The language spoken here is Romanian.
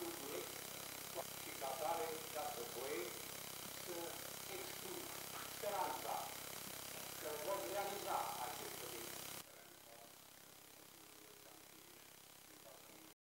lucruri și ca tare, iată voi, să exprim speranța că vor realiza